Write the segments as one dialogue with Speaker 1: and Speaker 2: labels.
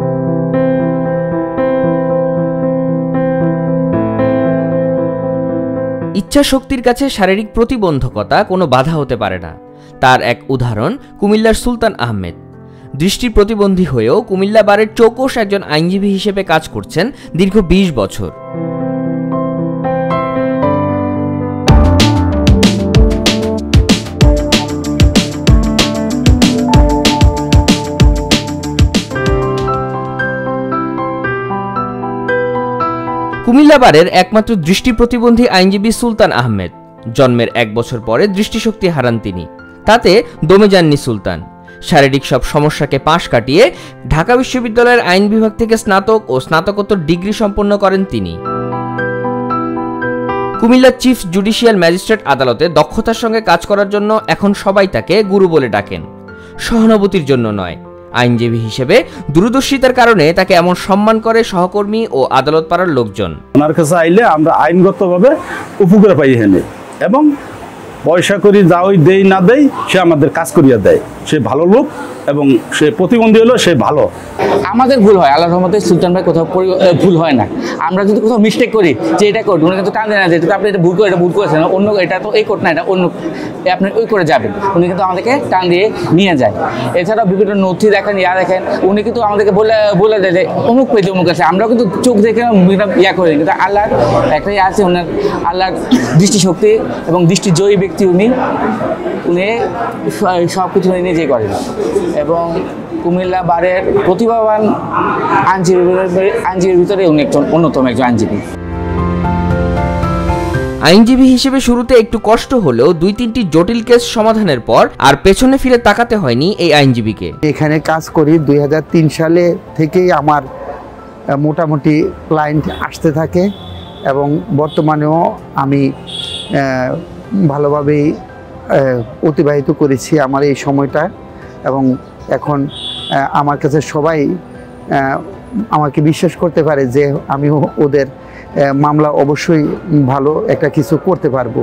Speaker 1: ইচ্ছা শক্তির কাছে শারীরিক প্রতিবন্ধকতা কোনো বাধা হতে পারে না। তার এক উদাহরণ কুমিল্লার সুলতান আহমেদ। দৃষ্টি প্রতিবন্ধী হয়েও কুমিল্লা বারের চৌকস একজন আইনজীবী হিসেবে কাজ করছেন দীর্ঘ ২০ বছর। কুমিল্লা বারের একমাত্র দৃষ্টি প্রতিবন্ধী আইনজীবী সুলতান আহমেদ। জন্মের ১ বছর পরে দৃষ্টিশক্তি হারান তিনি। তাতে দমে যাননি সুলতান। শারীরিক সব সমস্যাকে পাশ কাটিয়ে ঢাকা বিশ্ববিদ্যালয়ের আইন বিভাগ থেকে স্নাতক ও স্নাতকোত্তর ডিগ্রি সম্পন্ন করেন তিনি। কুমিল্লা চিফ জুডিশিয়াল ম্যাজিস্ট্রেট আদালতে দক্ষতার সঙ্গে কাজ করার জন্য এখন সবাই তাকে গুরু বলে ডাকেন, সহানুভূতির জন্য নয়। আইনজীবী হিসেবে দূরদর্শিতার কারণে তাকে এমন সম্মান করে সহকর্মী ও আদালত পাড়ার লোকজন।
Speaker 2: ওনার কাছে আইলে আমরা আইনগতভাবে উপকার পাই হেনে, এবং পয়সা করি যা ওই দেই না দেই সে আমাদের কাজ করিয়া দেয়। সে ভালো লোক এবং সে প্রতিবন্ধী হলো সে ভালো।
Speaker 3: আমাদের ভুল হয়, আল্লাহর রহমতে সুলতান ভাই কোথাও ভুল হয় না। আমরা যদি কোথাও মিস্টেক করি যে এটা কোড, উনি কিন্তু টান দেয় না যে আপনি এটা ভুল করে এটা ভুল করেছেন, অন্য এটা তো এই কোড না, এটা অন্য আপনি ওই করে যাবেন। উনি কিন্তু আমাদেরকে টান দিয়ে নিয়ে যায়। এছাড়াও বিভিন্ন নথি দেখেন, দেখেন, উনি কিন্তু আমাদেরকে বলে দেয় যে অমুক পেয়েছে অমুক আছে। আমরাও কিন্তু চোখ দেখে ইয়া করি, কিন্তু আল্লাহর একটাই আছে, ওনার আল্লাহর দৃষ্টিশক্তি এবং দৃষ্টিজয়ী ব্যক্তি উনি সব কিছু নিজেই করেন। এবং কুমিল্লা বারের প্রতিভাবান আইনজীবীর ভিতরে উনি অন্যতম একজন আইনজীবী।
Speaker 1: আইনজীবী হিসেবে শুরুতে একটু কষ্ট হলেও ২-৩টি জটিল কেস সমাধানের পর আর পেছনে ফিরে তাকাতে হয়নি এই আইনজীবীকে।
Speaker 4: এখানে কাজ করি ২০০৩ সালে থেকেই আমার মোটামুটি ক্লায়েন্ট আসতে থাকে, এবং বর্তমানেও আমি ভালোভাবেই অতিবাহিত করেছি আমার এই সময়টা। এবং এখন আমার কাছে সবাই আমাকে বিশ্বাস করতে পারে যে আমি ওদের মামলা অবশ্যই ভালো একটা কিছু করতে পারবো।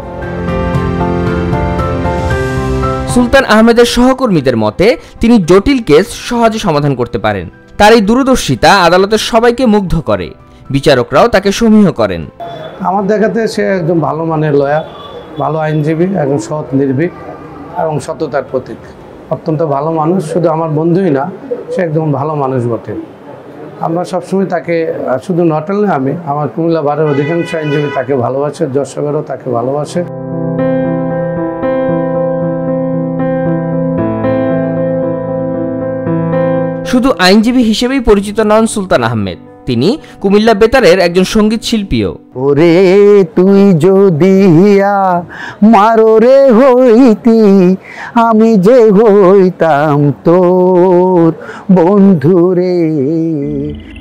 Speaker 1: সুলতান আহমেদের সহকর্মীদের মতে তিনি জটিল কেস সহজে সমাধান করতে পারেন। তার এই দূরদর্শিতা আদালতের সবাইকে মুগ্ধ করে। বিচারকরাও তাকে সমীহ করেন।
Speaker 5: আমার দেখাতে সে একদম ভালো মানের লয়ার, ভালো আইনজীবী, একদম সৎ, নির্ভীক এবং সততার প্রতীক। অত্যন্ত ভালো মানুষ, শুধু আমার বন্ধুই না, সে একদম ভালো মানুষ বটে। আমরা সবসময় তাকে, শুধু নট অনলি আমি, আমার কুমিল্লা বারের অধিকাংশ আইনজীবী তাকে ভালোবাসে, দর্শকেরও তাকে ভালোবাসে।
Speaker 1: শুধু আইনজীবী হিসেবেই পরিচিত নন সুলতান আহমেদ, তিনি কুমিল্লা বেতারের একজন সঙ্গীত শিল্পীও।
Speaker 4: ওরে তুই যদি মাররে হইতি, আমি যে হইতাম তোর বন্ধুরে।